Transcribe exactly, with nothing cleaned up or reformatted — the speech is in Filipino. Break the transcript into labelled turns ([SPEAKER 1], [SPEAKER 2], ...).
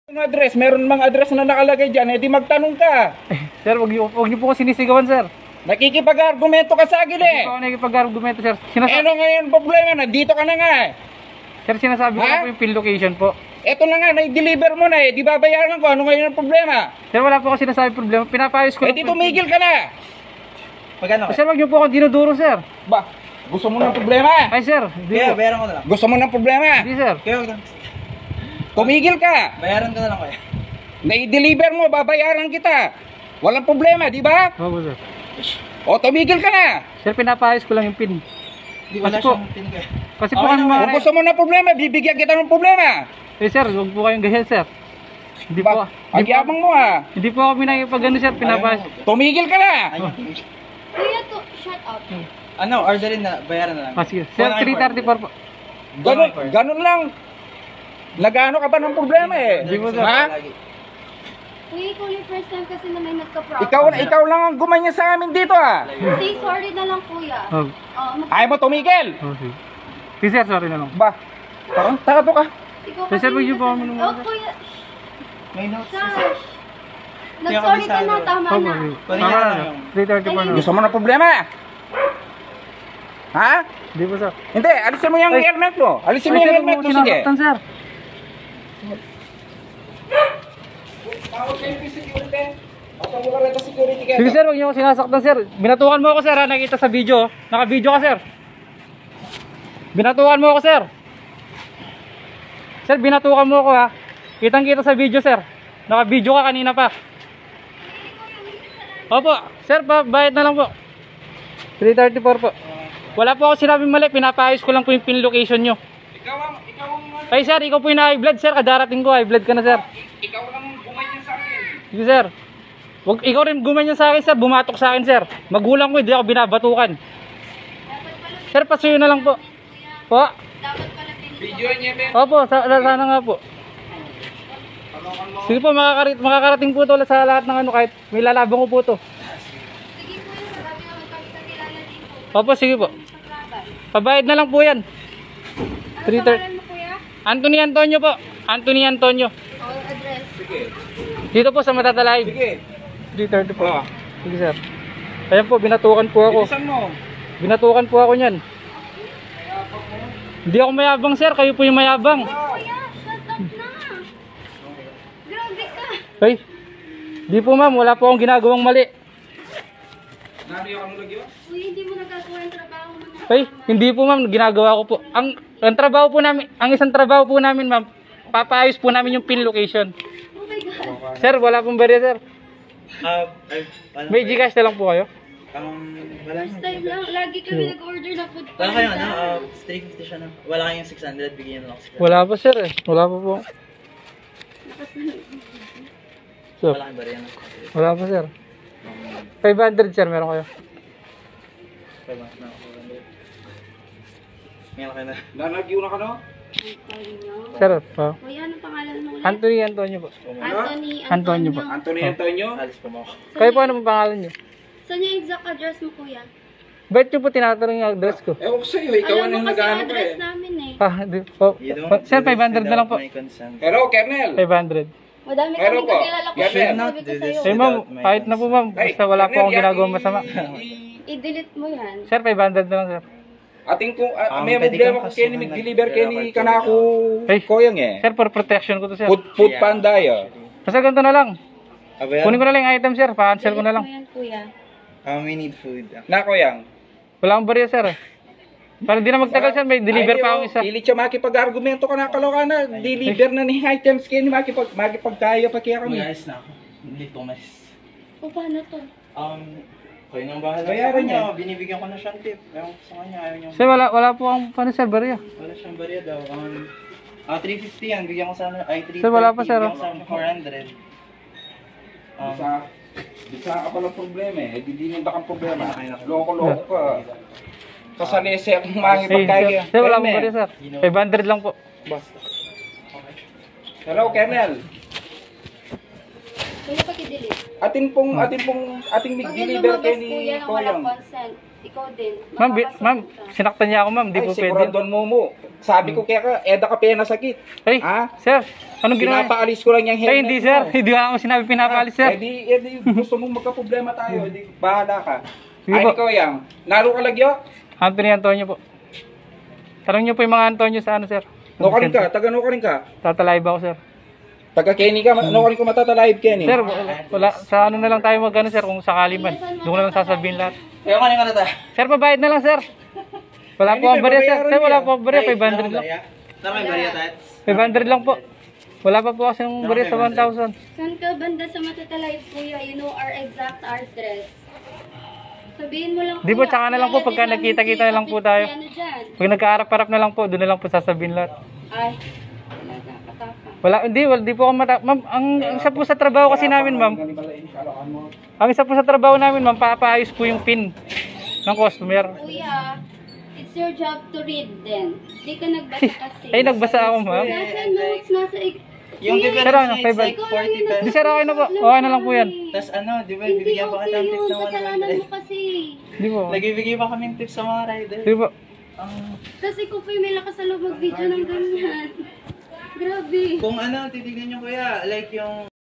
[SPEAKER 1] Yung address, meron mga address na nakalagay dyan, edi magtanong ka.
[SPEAKER 2] Eh, sir, wag niyo, wag niyo po ko sinisigawan, sir.
[SPEAKER 1] Nakikipag-argumento ka sa akin eh.
[SPEAKER 2] Hindi po ako nakikipag-argumento, sir.
[SPEAKER 1] Eh,
[SPEAKER 2] Sinasa
[SPEAKER 1] ano ngayon problema? Nandito ka na nga eh.
[SPEAKER 2] sir, sinasabi ko
[SPEAKER 1] Ha?
[SPEAKER 2] na po yung pin location po.
[SPEAKER 1] Eto na nga, na-deliver mo na eh. Di babayaran ko. Ano ngayon ang problema?
[SPEAKER 2] Sir, wala po ako sinasabi problema. Pinapayos ko
[SPEAKER 1] Eh
[SPEAKER 2] lang
[SPEAKER 1] di
[SPEAKER 2] po yung pin.
[SPEAKER 1] tumigil ka na.
[SPEAKER 3] Magkano
[SPEAKER 2] Eh, sir, wag niyo po ako dinuduro, sir.
[SPEAKER 1] Ba, gusto mo ng problema?
[SPEAKER 2] Ay, sir. Hindi
[SPEAKER 3] Kaya,
[SPEAKER 2] po.
[SPEAKER 3] bayaran ko na lang.
[SPEAKER 1] Gusto mo ng problema?
[SPEAKER 2] Hindi, sir.
[SPEAKER 3] Kaya, wag lang.
[SPEAKER 1] Tumigil ka.
[SPEAKER 3] Bayaran ko na lang kaya.
[SPEAKER 1] Na-deliver mo, babayaran kita. Walang problema, di ba?
[SPEAKER 2] Opo, sir.
[SPEAKER 1] O, tumigil ka na.
[SPEAKER 2] Sir, pinapayos ko lang yung pin.
[SPEAKER 3] Di wala
[SPEAKER 2] Kasi po-
[SPEAKER 3] siyang pin kaya.
[SPEAKER 2] Kasi po
[SPEAKER 3] Okay
[SPEAKER 2] ano
[SPEAKER 3] naman.
[SPEAKER 1] Kung
[SPEAKER 2] mga...
[SPEAKER 1] gusto mo ng problema, bibigyan kita ng problema.
[SPEAKER 2] Eh, sir, wag po kayong ganyan, sir. Hindi po.
[SPEAKER 1] Ba, ang
[SPEAKER 2] Hindi po,
[SPEAKER 1] yabang mo ah.
[SPEAKER 2] hindi po ako pinakipag ano, sir. Pinapayos.
[SPEAKER 1] Tumigil ka na.
[SPEAKER 3] Ayun.
[SPEAKER 4] Kuya, to, shut up.
[SPEAKER 3] Ano, orderin na, bayaran na lang.
[SPEAKER 2] Ah, sige. Sir, three thirty-four po.
[SPEAKER 1] Ganun, ganun lang. Nagano ka ba ng problema eh?
[SPEAKER 2] Hindi po, sir.
[SPEAKER 1] Ha?
[SPEAKER 3] Lagi.
[SPEAKER 4] Kuya, ikaw yung first time kasi na may nagka-problem.
[SPEAKER 1] Ikaw, ikaw lang ang gumanya sa amin dito ah.
[SPEAKER 4] Say sorry na lang, kuya.
[SPEAKER 2] Oh,
[SPEAKER 4] Oh, mag-
[SPEAKER 1] Ayaw mo tumigil.
[SPEAKER 2] oh, sige. Sige, sir, sorry na lang.
[SPEAKER 1] Ba, parang tato ka.
[SPEAKER 4] ikaw
[SPEAKER 2] Sir, sir, wag niyo po ako
[SPEAKER 4] Oh,
[SPEAKER 2] minumura.
[SPEAKER 4] kuya.
[SPEAKER 3] May notes.
[SPEAKER 4] Gosh. Nag-sorry ka na, tama
[SPEAKER 2] Opo,
[SPEAKER 4] na.
[SPEAKER 2] sige.
[SPEAKER 3] Kunin
[SPEAKER 2] Tama
[SPEAKER 3] na
[SPEAKER 2] na,
[SPEAKER 3] lang
[SPEAKER 2] sir.
[SPEAKER 3] yung-
[SPEAKER 2] three thirty-four na.
[SPEAKER 1] Gusto mo ng problema? Ha?
[SPEAKER 2] Hindi po, sir.
[SPEAKER 1] Hindi, alisin mo yung
[SPEAKER 2] Ay.
[SPEAKER 1] helmet mo. Alisin mo
[SPEAKER 2] Ay,
[SPEAKER 1] yung
[SPEAKER 2] sir,
[SPEAKER 1] helmet
[SPEAKER 2] huwag
[SPEAKER 1] mo,
[SPEAKER 2] mo
[SPEAKER 1] sige.
[SPEAKER 2] sinasaktan, sir.
[SPEAKER 1] Tawag kayo yung security. Ako mo ka rin sa security ka.
[SPEAKER 2] Sige, sir, huwag niyo ako sinasaktan, sir. Binatukan mo ako, sir, ha? Nakita sa video. Naka-video ka, sir. Binatukan mo ako, sir. Sir, binatukan mo ako, ha? Kitang-kita sa video, sir. Naka-video ka kanina pa. Opo, sir, pa bayad na lang po. three thirty-four po. Wala po ako sinabing mali, pinapayos ko lang po yung pin location nyo.
[SPEAKER 1] Ikaw ang, ikaw ang,
[SPEAKER 2] Ay, sir, ikaw po yung high blood, sir. Kadarating ko, high blood ka na, sir.
[SPEAKER 1] ikaw lang gumanyan sa akin.
[SPEAKER 2] Sige, sir. Wag, ikaw rin gumanyan sa akin, sir. Bumatok sa akin, sir. Magulang ko, hindi ako binabatukan. Sir, pasuyo na lang po. Po?
[SPEAKER 4] Dapat pala pinili.
[SPEAKER 1] Video niya, Ben.
[SPEAKER 2] Opo, sa, sana nga po. Sige po, makakarit, makakarating po ito sa lahat ng ano, kahit may lalabang ko po ito.
[SPEAKER 4] Sige, kuya, marami naman kami kakilala dito.
[SPEAKER 2] Opo, sige po.
[SPEAKER 4] Paglaban.
[SPEAKER 2] Pabayad na lang po yan.
[SPEAKER 4] Ano
[SPEAKER 2] three thirty.
[SPEAKER 4] pangalan mo, kuya?
[SPEAKER 2] Anthony Antonio po. Anthony Antonio.
[SPEAKER 4] Oh, address.
[SPEAKER 1] Sige.
[SPEAKER 2] Dito po sa Matatalay.
[SPEAKER 1] Sige.
[SPEAKER 2] three thirty po.
[SPEAKER 1] Oh.
[SPEAKER 2] Sige, sir. Ayan po, binatukan po ako.
[SPEAKER 1] Bilisan mo.
[SPEAKER 2] Binatukan po ako niyan. Hindi ako mayabang, sir. Kayo po yung mayabang.
[SPEAKER 4] Kuya, shut up na. Grabe ka.
[SPEAKER 2] Ay, di po, ma'am. Wala po akong ginagawang mali.
[SPEAKER 1] Nariyo ang lagyo?
[SPEAKER 4] Kuya, hindi mo nagagawa yung trabaho mo na.
[SPEAKER 2] Ay, hindi po, ma'am. Ginagawa ko po. Ang, ang trabaho po namin, ang isang trabaho po namin, ma'am, papaayos po namin yung pin location.
[SPEAKER 4] Oh my God.
[SPEAKER 2] Sir, wala pong barya, sir.
[SPEAKER 3] Ah, ay, ano?
[SPEAKER 2] May Gcash na lang po kayo.
[SPEAKER 3] Um, wala
[SPEAKER 4] First time lang. Lagi kami nag-order na food.
[SPEAKER 3] Wala kayo, ano? Uh, three fifty siya na. Wala kayong six hundred, bigyan nyo lang ako.
[SPEAKER 2] Wala pa, sir, eh. Wala pa po. Sir,
[SPEAKER 3] Wala kayong bariya na.
[SPEAKER 2] wala pa, sir. five hundred, sir, meron kayo.
[SPEAKER 3] five months na ako. Ngayon kayo na.
[SPEAKER 1] Nanagyo na ka no?
[SPEAKER 2] Sir, pa.
[SPEAKER 4] Kuya, anong pangalan mo ulit?
[SPEAKER 2] Anthony Antonio po.
[SPEAKER 4] Anthony.
[SPEAKER 2] Antonio po.
[SPEAKER 1] Anthony Antonio?
[SPEAKER 3] Alis pa mo ako.
[SPEAKER 2] Kayo po, ano pong pangalan niyo?
[SPEAKER 4] Saan yung exact address mo, kuya?
[SPEAKER 2] Ba't niyo po tinatanong yung address ko?
[SPEAKER 1] Ewan ko sa'yo, ikaw
[SPEAKER 4] Alam
[SPEAKER 1] ang
[SPEAKER 4] mo kasi
[SPEAKER 1] nag-ano
[SPEAKER 4] yung
[SPEAKER 1] ka
[SPEAKER 4] address
[SPEAKER 1] eh.
[SPEAKER 4] namin eh.
[SPEAKER 2] Ah, di po.
[SPEAKER 3] You don't
[SPEAKER 2] Sir,
[SPEAKER 3] do this
[SPEAKER 2] five hundred na lang po.
[SPEAKER 3] without my consent.
[SPEAKER 1] Pero, Kernel.
[SPEAKER 2] five hundred.
[SPEAKER 4] Madami
[SPEAKER 1] Pero
[SPEAKER 4] kami
[SPEAKER 1] po,
[SPEAKER 4] kakilala ko.
[SPEAKER 1] yan
[SPEAKER 4] Sabi
[SPEAKER 1] yan.
[SPEAKER 4] ko
[SPEAKER 3] Not do
[SPEAKER 4] sa'yo.
[SPEAKER 3] this.
[SPEAKER 2] Eh, ma'am,
[SPEAKER 3] Without my
[SPEAKER 2] kahit na po, ma'am. Basta wala po akong ginagawang masama.
[SPEAKER 4] I-delete mo yan.
[SPEAKER 2] Sir, five hundred na lang, sir.
[SPEAKER 1] Ating kung uh,
[SPEAKER 3] Um,
[SPEAKER 1] may
[SPEAKER 3] pwede
[SPEAKER 1] problema
[SPEAKER 3] kang
[SPEAKER 1] ko kaya ni
[SPEAKER 3] kasuhan
[SPEAKER 1] mag-deliver
[SPEAKER 3] ng-
[SPEAKER 1] kaya ni kanako
[SPEAKER 2] Ay.
[SPEAKER 1] koyang eh.
[SPEAKER 2] Sir, for protection ko to, sir.
[SPEAKER 1] Food, food panda ya.
[SPEAKER 2] Basta ganito na lang.
[SPEAKER 3] Abayan?
[SPEAKER 2] Kunin ko na lang yung item, sir. Pa-cancel ko na lang.
[SPEAKER 4] Delete mo yan, kuya.
[SPEAKER 3] Um, we need food.
[SPEAKER 1] Na koyang.
[SPEAKER 2] Wala akong barya, sir. Para di na magtagal, sir. May deliver pa akong isa.
[SPEAKER 1] Pilit siya makipag-argumento ka na kaloka na. Deliver na ni items kaya ni makipag makipagkaya pa kaya kami.
[SPEAKER 3] Mag-ayos na ako. Hindi tumalis.
[SPEAKER 4] O, paano to?
[SPEAKER 3] Um, kayo nang bahala
[SPEAKER 1] Bayaran
[SPEAKER 3] sa kanya.
[SPEAKER 1] niya.
[SPEAKER 3] Binibigyan ko na siyang tip. Ewan ko sa kanya, ayaw niya.
[SPEAKER 2] Sir, wala, wala po akong paano, sir, barya.
[SPEAKER 3] Wala siyang barya daw. Um, ah, three fifty yan. Bigyan ko sana. Ay, three
[SPEAKER 2] Sir, wala pa, sir.
[SPEAKER 3] Bigyan ko sana four hundred. Um,
[SPEAKER 1] Bisa, bisa ka pa ng problema eh. Di din kang problema.
[SPEAKER 3] Kaya na-
[SPEAKER 1] Loko-loko ka. Kasanese akong
[SPEAKER 2] Hey,
[SPEAKER 1] makipagkaya.
[SPEAKER 2] sir, sir, wala akong barya, sir. five hundred lang po.
[SPEAKER 1] Hello, Kernel.
[SPEAKER 4] Kuya, paki-delete.
[SPEAKER 1] Atin pong, atin pong, ating
[SPEAKER 4] Pag
[SPEAKER 1] deliver
[SPEAKER 4] lumabas
[SPEAKER 1] kay
[SPEAKER 4] kuya
[SPEAKER 1] ni
[SPEAKER 4] nang walang
[SPEAKER 1] Koyang.
[SPEAKER 4] consent, ikaw din.
[SPEAKER 2] Ma'am, bi-
[SPEAKER 4] makakasuhan
[SPEAKER 2] ma'am,
[SPEAKER 4] ka.
[SPEAKER 2] sinaktan niya ako ma'am, di
[SPEAKER 1] Ay,
[SPEAKER 2] po pwede.
[SPEAKER 1] siguraduhan mo mo. Sabi ko kaya ka, eda ka pena sakit.
[SPEAKER 2] Ay,
[SPEAKER 1] Ha?
[SPEAKER 2] sir, anong ginawa niya?
[SPEAKER 1] Pinapaalis ko lang yung helmet
[SPEAKER 2] Ay, hindi sir,
[SPEAKER 1] mo.
[SPEAKER 2] hindi ako sinabi pinapaalis sir.
[SPEAKER 1] Eh di, eh di, gusto mong magka-problema tayo, eh di, bahala ka.
[SPEAKER 2] Sige
[SPEAKER 1] Ay,
[SPEAKER 2] po.
[SPEAKER 1] ikaw yang, naro ka lagyo?
[SPEAKER 2] Anthony Antonio po. Tanong niyo po yung mga Antonio sa ano sir.
[SPEAKER 1] No ka rin ka, taga no ka rin ka.
[SPEAKER 2] Tatalive ako sir.
[SPEAKER 1] Taga Kenny ka, no ka rin ko matatalive Kenny.
[SPEAKER 2] Sir, wala, wala, sa ano na lang tayo mag ano sir, kung sakali man. Doon ko na lang sasabihin lahat.
[SPEAKER 3] Kaya ka na tayo.
[SPEAKER 2] Sir, pabayad na lang sir. Wala
[SPEAKER 1] Ay,
[SPEAKER 2] po
[SPEAKER 1] hindi,
[SPEAKER 2] ang barya sir.
[SPEAKER 1] babayaran
[SPEAKER 2] Sir, wala
[SPEAKER 1] niya.
[SPEAKER 2] po ang barya, five hundred lang.
[SPEAKER 3] Saan may barya tayo?
[SPEAKER 2] five hundred lang po. Wala pa po kasi yung barya sa one thousand.
[SPEAKER 4] Saan ka banda sa Matatalive, kuya? You know our exact address. Sabihin mo lang,
[SPEAKER 2] Di po, tsaka na lang po, pagka nagkita-kita na lang po tayo.
[SPEAKER 4] Ano dyan?
[SPEAKER 2] Pag nagkaharap-harap na lang po, doon na lang po sasabihin lahat.
[SPEAKER 4] Ay, talaga, katapang.
[SPEAKER 2] Wala, hindi, wala, di po ako mata... Ma'am, ang isa po sa trabaho kasi namin, ma'am, ang isa po sa trabaho namin, ma'am, papaayos po yung pin ng customer.
[SPEAKER 4] Kuya, it's your job to read then. Di ka nagbasa kasi.
[SPEAKER 2] Ay, nagbasa ako, ma'am.
[SPEAKER 4] Nasa notes, nasa... ik-
[SPEAKER 3] Yung
[SPEAKER 4] Kuya,
[SPEAKER 3] difference
[SPEAKER 2] Sir, ano,
[SPEAKER 3] niya,
[SPEAKER 2] five
[SPEAKER 3] it's like
[SPEAKER 4] ikaw lang
[SPEAKER 3] forty
[SPEAKER 4] yung
[SPEAKER 3] pesos.
[SPEAKER 2] Di, sir, okay na po. Okay na lang po yan.
[SPEAKER 3] Tapos ano, di ba,
[SPEAKER 4] Hindi
[SPEAKER 3] bibigyan pa
[SPEAKER 4] okay
[SPEAKER 3] kita ng
[SPEAKER 4] yun.
[SPEAKER 3] tips ng one
[SPEAKER 4] Kasalanan
[SPEAKER 3] hundred.
[SPEAKER 4] mo kasi.
[SPEAKER 2] Di po.
[SPEAKER 3] Nagbibigay pa kami ng tips sa mga rider.
[SPEAKER 2] Di po.
[SPEAKER 3] Ah.
[SPEAKER 4] Kasi ko po yung may lakas sa loob mag-video ng ganyan. Grabe.
[SPEAKER 3] Kung ano, titignan nyo kuya, like yung